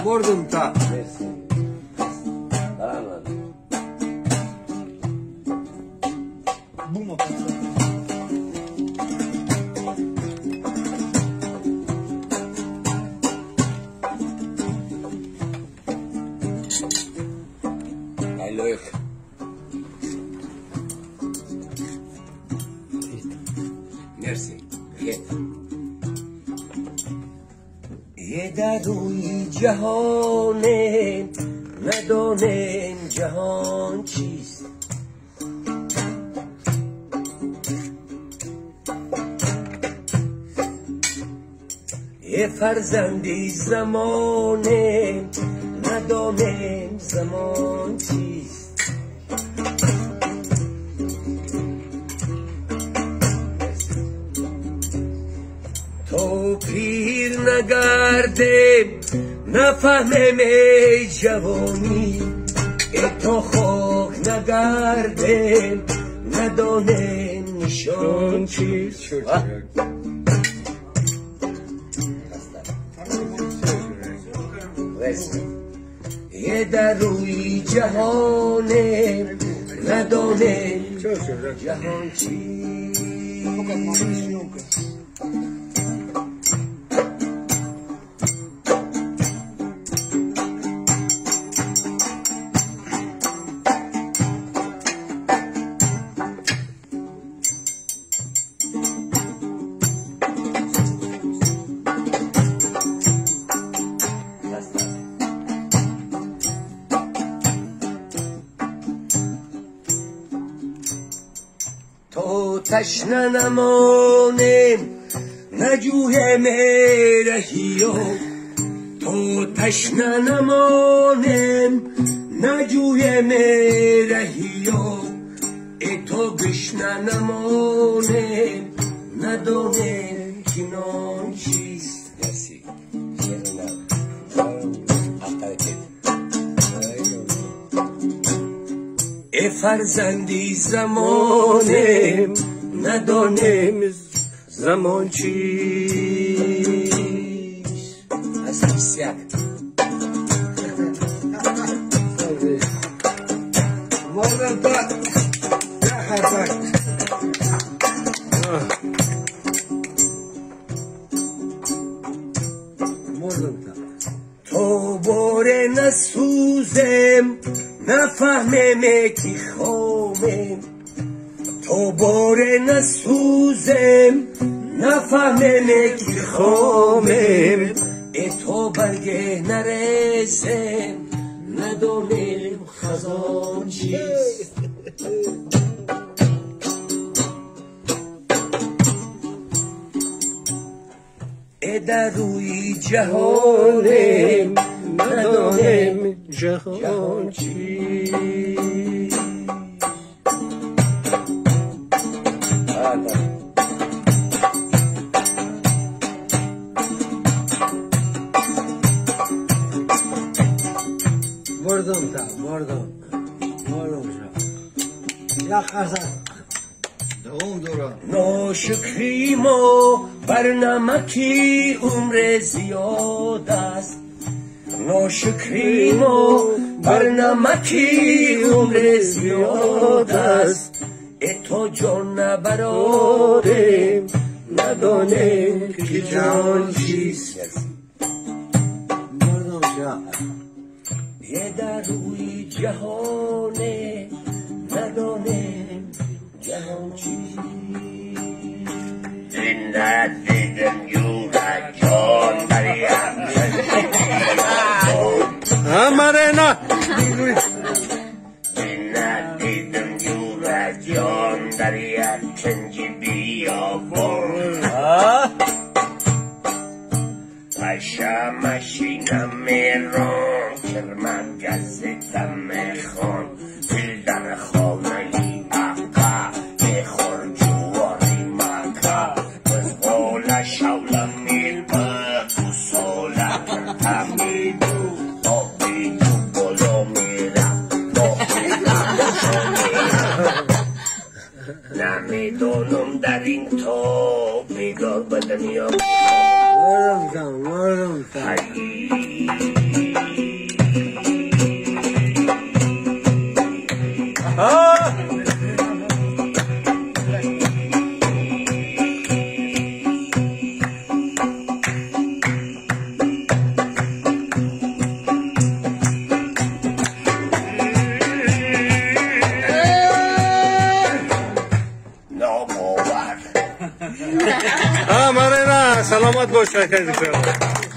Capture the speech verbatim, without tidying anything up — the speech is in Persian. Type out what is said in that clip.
بردم تا مرسی برم بوما Aloik. مرسی یه در روی جهانه ندانم جهان چیست یه فرزندی زمانه ندانم زمان چیست تو پیر نگرده نفهمم ای جوانی ای تو خاک نگرده ندانم نشان چیست یه در روی جهانه ندانه جهان چیست تو تشنه نمانم نجوه مرهیو تو تشنه نمانم نجوه مرهیو ای تو گشنه نمانم ندانم کنان چیست مرسی ای فرزندی زمانم ندانم زمان چیست از حسیت مردم تا یا خرسک مردم تا تو باره نسوزم نفهمم کی خامم تو باره نسوزم نفهمم کی خامم ای تو برگه نرسم ندانم خزان چیست ای در روی جهانم ندانم جهان چیست مردم تا مردم مردم شا یا خرسک دوم دوران ناشکری ما بر نمکی عمر زیاد است ناشکری ما بر نمکی عمر زیاد است ای تو جان نبرارم ندانم که جان چیست مردم شا یه در روی جهانه ندانم جهان چیست این ندیدم یورا جان دریم هماره نه این ندیدم یورا جان دریم چنجی بیا بر پشا مشینم میران کرمن گزیتم میخوان دل در خانه ای اقا بخور جواری مکا از قول شولم میل با سولا تمیدو آبیدو بلو میرم باقیدم شمیرم نمیدونم در این تو بیدار بدنیا مردم تا مردم تا Ha Marina, selamat boş. Herkese.